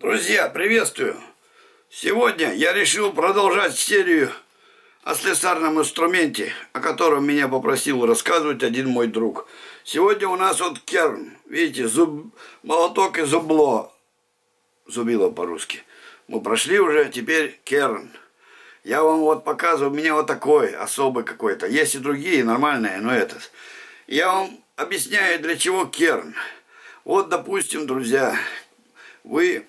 Друзья, приветствую! Сегодня я решил продолжать серию о слесарном инструменте, о котором меня попросил рассказывать один мой друг. Сегодня у нас вот керн, видите, молоток и зубло, зубило по-русски. Мы прошли уже, теперь керн. Я вам вот показываю, у меня вот такой, особый какой-то. Есть и другие, нормальные, но этот. Я вам объясняю, для чего керн. Вот, допустим, друзья, вы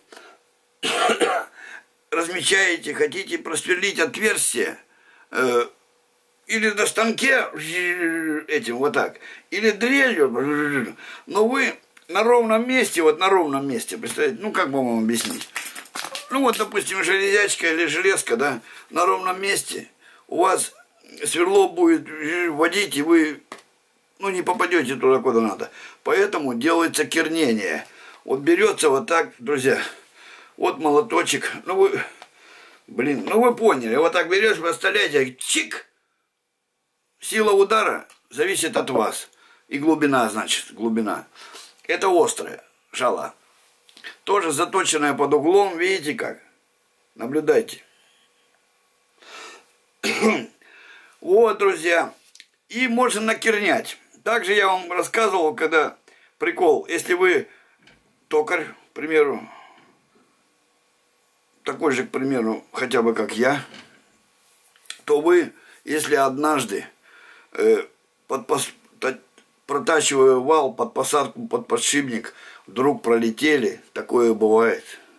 размечаете, хотите просверлить отверстие, или на станке этим вот так, или дрелью, но вы на ровном месте, вот на ровном месте, представляете, ну как бы вам объяснить? Ну вот, допустим, железячка или железка, да, на ровном месте, у вас сверло будет водить, и вы, ну, не попадете туда, куда надо. Поэтому делается кернение. Вот берется вот так, друзья, вот молоточек, ну вы, ну вы поняли, вот так берешь, вы оставляете, чик, сила удара зависит от вас, и глубина, значит, глубина. Это острая жала, тоже заточенная под углом, видите как, наблюдайте. Вот, друзья, и можно накернять. Также я вам рассказывал, когда прикол, если вы токарь, к примеру, такой же, к примеру, хотя бы как я, то вы, если однажды, протачивая вал под посадку, под подшипник, вдруг пролетели, такое бывает,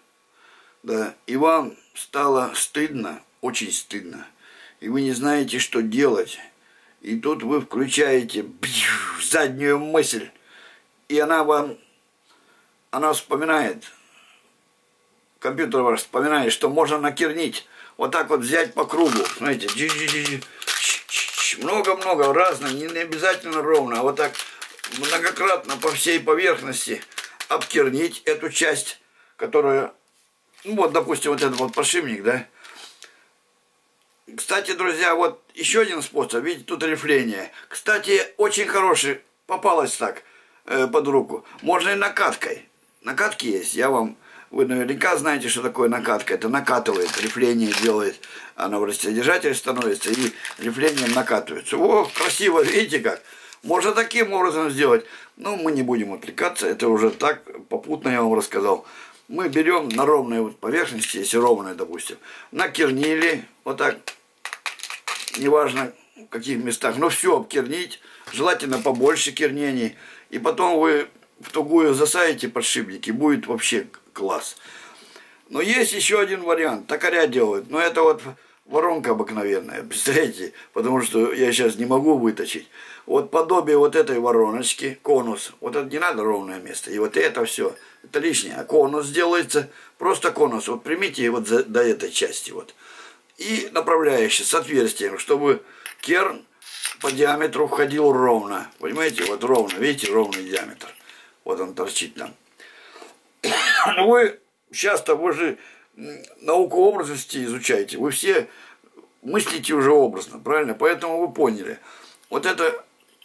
да, и вам стало стыдно, очень стыдно, и вы не знаете, что делать, и тут вы включаете заднюю мысль, и она вспоминает, компьютер ваш вспоминает, что можно накернить, вот так вот взять по кругу, знаете, много-много разных, не обязательно ровно, а вот так многократно по всей поверхности обкернить эту часть, которая, ну вот, допустим, вот этот вот подшипник, да. Кстати, друзья, вот еще один способ, видите, тут рифление. Кстати, очень хороший, попалось так под руку, можно и накаткой. Накатки есть, вы наверняка знаете, что такое накатка. Это накатывает, рифление делает, она в растяжатель становится, и рифлением накатывается. О, красиво, видите как? Можно таким образом сделать. Но мы не будем отвлекаться, это уже так, попутно я вам рассказал. Мы берем на ровной вот поверхности, если ровная, допустим, накернили, вот так, неважно в каких местах, но все обкернить, желательно побольше кернений, и потом вы в тугую засадите подшипники, будет вообще класс. Но есть еще один вариант, токаря делают, но это вот воронка обыкновенная, представляете, потому что я сейчас не могу выточить. Вот подобие вот этой вороночки, конус, вот это не надо ровное место, и вот это все, это лишнее, а конус делается, просто конус, вот примите вот до этой части вот, и направляющий с отверстием, чтобы керн по диаметру входил ровно, понимаете, вот ровно, видите, ровный диаметр, вот он торчит там. Но вы часто, вы же науку образности изучаете, вы все мыслите уже образно, правильно? Поэтому вы поняли. Вот это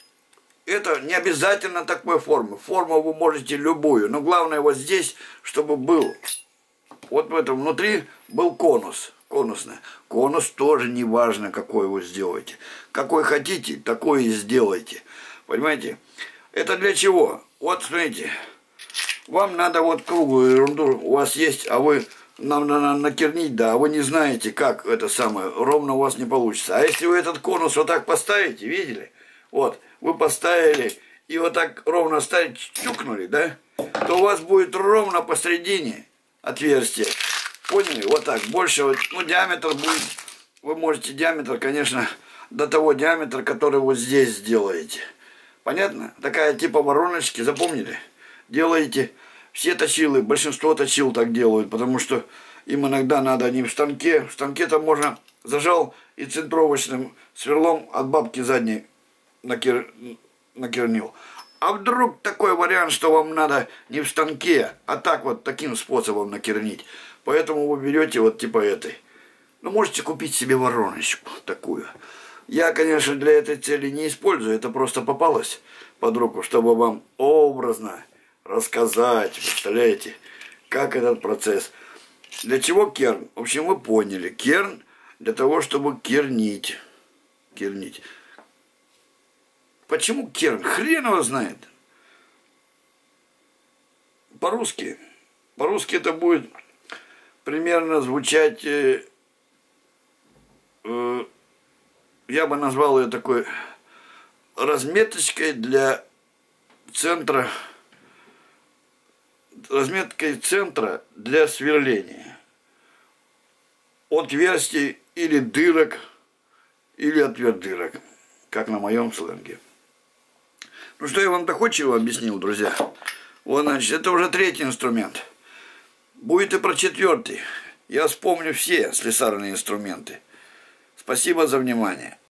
не обязательно такой формы. Форму вы можете любую, но главное вот здесь, чтобы был, вот в этом внутри был конус, конусный. Конус тоже не важно, какой вы сделаете. Какой хотите, такой и сделайте. Понимаете? Это для чего? Вот смотрите. Вам надо вот круглую ерунду, у вас есть, а вы, нам надо накернить, да, а вы не знаете, как это самое, ровно у вас не получится. А если вы этот конус вот так поставите, видели? Вот, вы поставили и вот так ровно ставите, чукнули, да? То у вас будет ровно посередине отверстие. Поняли? Вот так, больше, ну, диаметр будет, вы можете диаметр, конечно, до того диаметра, который вот здесь сделаете. Понятно? Такая типа вороночки, запомнили? Делаете, все точилы, большинство точил так делают, потому что им иногда надо не в станке там можно зажал и центровочным сверлом от бабки задней накернил. А вдруг такой вариант, что вам надо не в станке, а так вот таким способом накернить. Поэтому вы берете вот типа этой. Ну, можете купить себе вороночку такую. Я, конечно, для этой цели не использую, это просто попалось под руку, чтобы вам образно рассказать, представляете, как этот процесс. Для чего керн? В общем, вы поняли. Керн для того, чтобы кернить. Кернить. Почему керн? Хрен его знает. По-русски. По-русски это будет примерно звучать... я бы назвал ее такой разметочкой для центра, разметкой центра для сверления. Отверстий или дырок, или отвердырок, как на моем сленге. Ну что, я вам доходчиво объяснил, друзья. Вот, значит, это уже третий инструмент. Будет и про четвертый. Я вспомню все слесарные инструменты. Спасибо за внимание.